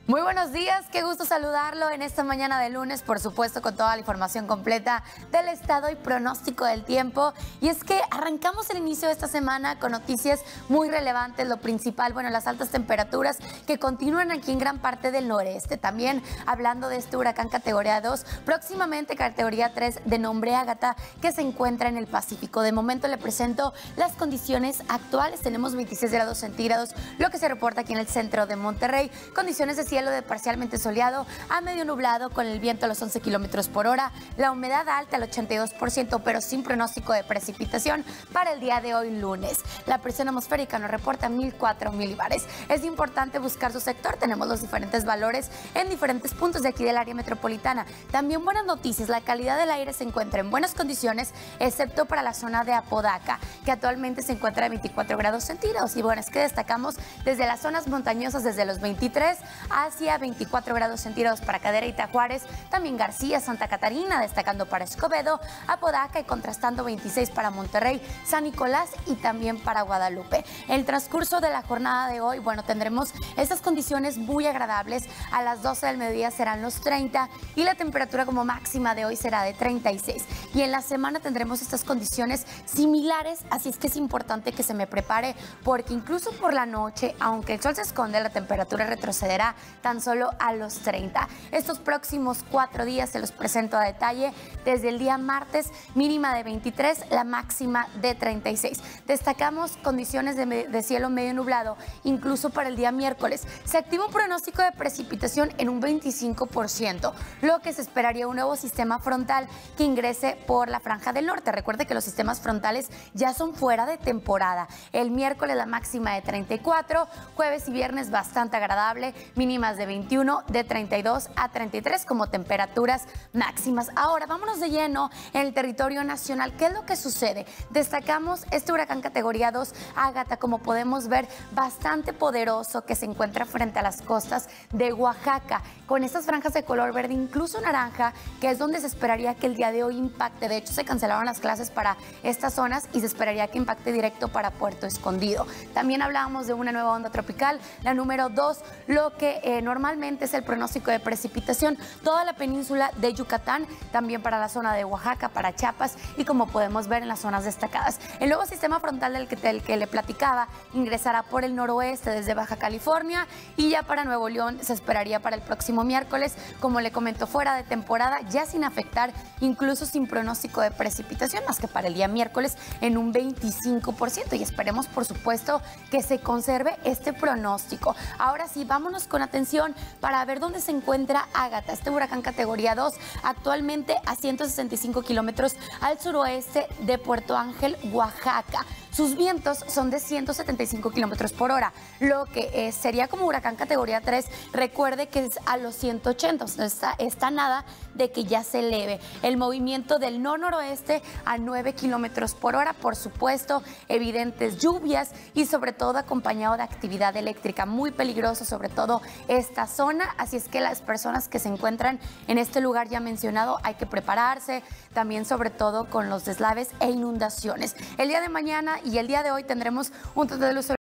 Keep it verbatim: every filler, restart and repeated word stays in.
Muy buenos días, qué gusto saludarlo en esta mañana de lunes, por supuesto con toda la información completa del estado y pronóstico del tiempo. Y es que arrancamos el inicio de esta semana con noticias muy relevantes. Lo principal, bueno, las altas temperaturas que continúan aquí en gran parte del noreste. También hablando de este huracán categoría dos, próximamente categoría tres de nombre Ágata, que se encuentra en el Pacífico. De momento le presento las condiciones actuales. Tenemos veintiséis grados centígrados, lo que se reporta aquí en el centro de Monterrey. Condiciones de cielo de parcialmente soleado a medio nublado, con el viento a los once kilómetros por hora, la humedad alta al ochenta y dos por ciento, pero sin pronóstico de precipitación para el día de hoy lunes. La presión atmosférica nos reporta mil cuatro milibares. Es importante buscar su sector. Tenemos los diferentes valores en diferentes puntos de aquí del área metropolitana. También buenas noticias, la calidad del aire se encuentra en buenas condiciones, excepto para la zona de Apodaca, que actualmente se encuentra a veinticuatro grados centígrados. Y bueno, es que destacamos desde las zonas montañosas, desde los veintitrés hacia veinticuatro grados centígrados para Cadereyta, Juárez, también García, Santa Catarina, destacando para Escobedo, Apodaca y contrastando veintiséis para Monterrey, San Nicolás y también para Guadalupe. En el transcurso de la jornada de hoy, bueno, tendremos estas condiciones muy agradables. A las doce del mediodía serán los treinta y la temperatura como máxima de hoy será de treinta y seis. Y en la semana tendremos estas condiciones similares, así es que es importante que se me prepare, porque incluso por la noche, aunque el sol se esconde, la temperatura retrocederá tan solo a los treinta. Estos próximos cuatro días se los presento a detalle. Desde el día martes, mínima de veintitrés, la máxima de treinta y seis. Destacamos condiciones de, de cielo medio nublado, incluso para el día miércoles. Se activa un pronóstico de precipitación en un veinticinco por ciento, lo que se esperaría un nuevo sistema frontal que ingrese por la franja del norte. Recuerde que los sistemas frontales ya son fuera de temporada. El miércoles la máxima de treinta y cuatro, jueves y viernes bastante agradable, mínimas de veintiuno, de treinta y dos a treinta y tres como temperaturas máximas. Ahora vámonos de lleno en el territorio nacional. ¿Qué es lo que sucede? Destacamos este huracán categoría dos, Ágata, como podemos ver, bastante poderoso, que se encuentra frente a las costas de Oaxaca, con estas franjas de color verde, incluso naranja, que es donde se esperaría que el día de hoy impacte. De hecho, se cancelaron las clases para estas zonas y se esperaría que impacte directo para Puerto Escondido. También hablábamos de una nueva onda tropical, la número dos, lo que eh, normalmente es el pronóstico de precipitación, toda la península de Yucatán, también para la zona de Oaxaca, para Chiapas y como podemos ver en las zonas destacadas. El nuevo sistema frontal del que, del que le platicaba ingresará por el noroeste desde Baja California y ya para Nuevo León se esperaría para el próximo miércoles, como le comentó, fuera de temporada, ya sin afectar, incluso sin pronóstico de precipitación, más que para el día miércoles en un veinticinco por ciento, y esperemos por supuesto que se conserve este pronóstico. Ahora sí, vámonos con atención para ver dónde se encuentra Ágata, este huracán categoría dos, actualmente a ciento sesenta y cinco kilómetros al suroeste de Puerto Ángel, Oaxaca. Sus vientos son de ciento setenta y cinco kilómetros por hora, lo que eh, sería como huracán categoría tres. Recuerde que es a los ciento ochenta, o sea, está, está nada de que ya se eleve. El movimiento del nor-noroeste a nueve kilómetros por hora, por supuesto, evidentes lluvias y sobre todo acompañado de actividad eléctrica. Muy peligroso, sobre todo esta zona, así es que las personas que se encuentran en este lugar ya mencionado hay que prepararse, también sobre todo con los deslaves e inundaciones. El día de mañana y el día de hoy tendremos un total de luz